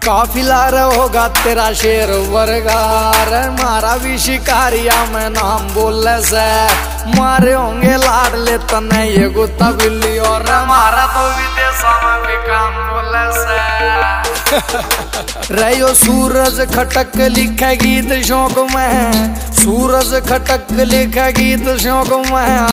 काफिला होगा तेरा शेर वर्गार, मारा भी शिकारिया में नाम बोले से, मारे होंगे लाडले तने ये गुत्ता बिल्ली, और मारा तो विदेशों में भी काम बोले से। रहो सूरज खटक लिखे गीत शौक में, सूरज खटक लिखे गीत शौक में।